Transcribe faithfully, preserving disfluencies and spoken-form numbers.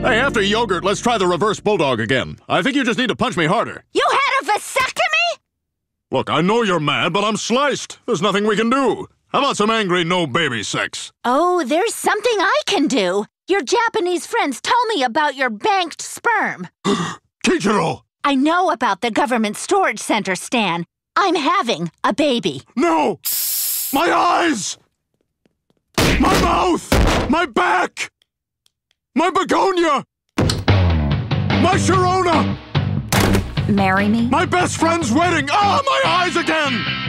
Hey, after yogurt, let's try the reverse bulldog again. I think you just need to punch me harder. You had a vasectomy? Look, I know you're mad, but I'm sliced. There's nothing we can do. How about some angry no-baby sex? Oh, there's something I can do. Your Japanese friends told me about your banked sperm. Kichiro! I know about the government storage center, Stan. I'm having a baby. No! My eyes! My mouth! My back! My begonia! My Sharona! Marry me? My best friend's wedding! Ah, my eyes again!